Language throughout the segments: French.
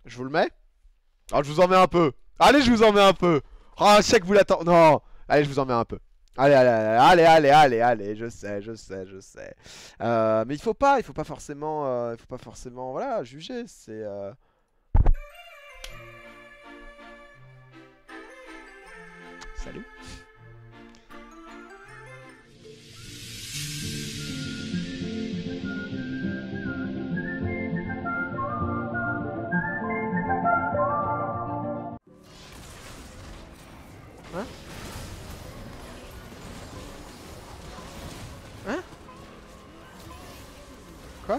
Je vous le mets. Ah, je vous en mets un peu. Allez, je vous en mets un peu. Ah, je sais que vous l'attendez. Non. Allez, je vous en mets un peu. Allez, allez, allez, allez, allez, allez, je sais, je sais, je sais. Mais il faut pas forcément, voilà, juger. C'est. Salut. Hein? Hein? Quoi?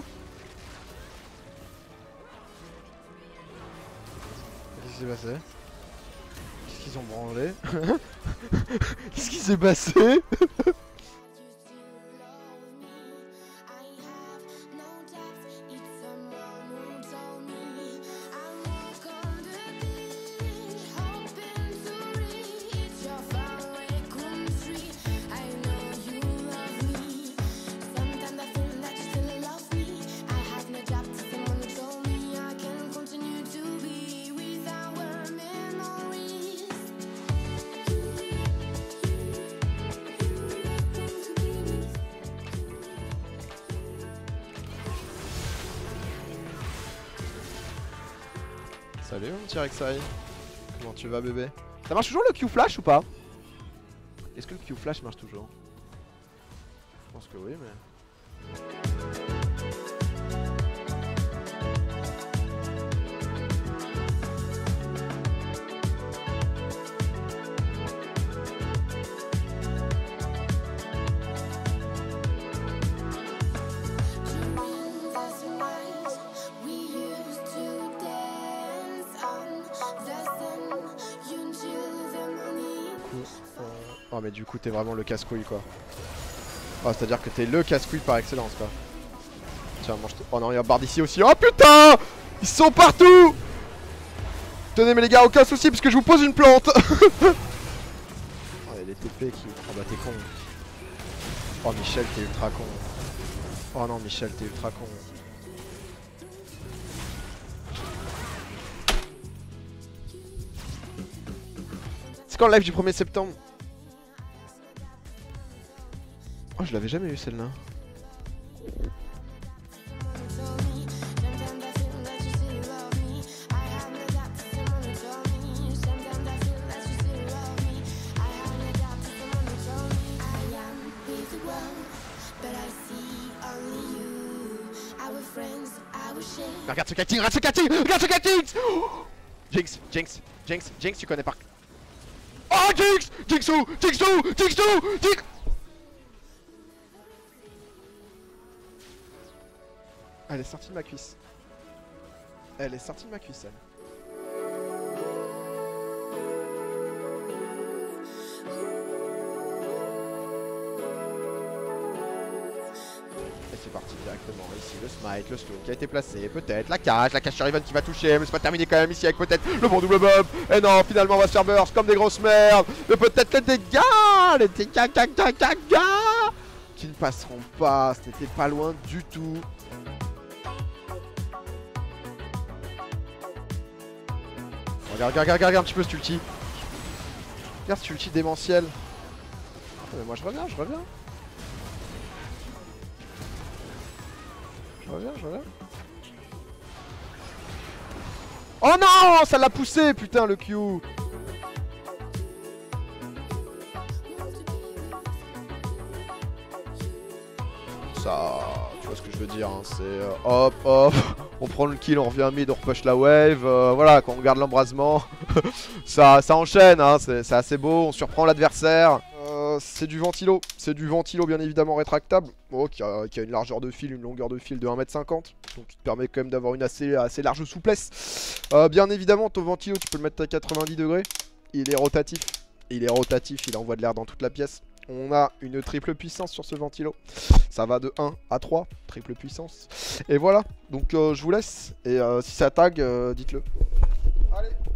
Qu'est-ce qui s'est passé? Qu'est-ce qu'ils ont branlé? Qu'est-ce qui s'est passé? Salut mon petit Rek'Sai. Comment tu vas bébé? Ça marche toujours le Q-Flash ou pas? Est-ce que le Q-Flash marche toujours? Je pense que oui mais... Oh mais du coup t'es vraiment le casse-couille quoi. Oh c'est à dire que t'es le casse-couille par excellence quoi. Tiens mange. Oh non il y a un barre d'ici aussi. Oh putain! Ils sont partout! Tenez mais les gars aucun souci parce que je vous pose une plante. Oh il y a les TP qui... Oh bah t'es con. Oh Michel t'es ultra con. Oh non Michel t'es ultra con. C'est quand le live du 1er septembre? Oh je l'avais jamais eu celle-là. Regarde ce cacting, regarde ce cacting, regarde ce cacting. Jinx, Jinx, Jinx, Jinx tu connais pas. Oh Jinx, Jinxou, Jinxou, Jinxou, Jinx. Elle est sortie de ma cuisse. Elle est sortie de ma cuisse, elle. Et c'est parti directement ici, le smite, le slow qui a été placé, peut-être la cache sur Riven qui va toucher, mais c'est pas terminé quand même ici avec peut-être le bon double bump. Et non, finalement on va se faire burst comme des grosses merdes. Mais peut-être les dégâts qui ne passeront pas, c'était pas loin du tout. Regarde un petit peu cet ulti. Regarde cet ulti démentiel. Mais moi je reviens. Je reviens. Oh non, ça l'a poussé, putain, le Q. Ça, tu vois ce que je veux dire, hein, c'est hop, on prend le kill, on revient mid, on repush la wave, voilà, quand on garde l'embrasement, ça enchaîne, hein, c'est assez beau, on surprend l'adversaire. C'est du ventilo bien évidemment rétractable, qui a une largeur de fil, une longueur de fil de 1,50 m, donc qui te permet quand même d'avoir une assez large souplesse. Bien évidemment ton ventilo tu peux le mettre à 90 degrés, il est rotatif, il envoie de l'air dans toute la pièce. On a une triple puissance sur ce ventilo, ça va de 1 à 3, triple puissance. Et voilà, donc je vous laisse, et si ça tag, dites-le. Allez.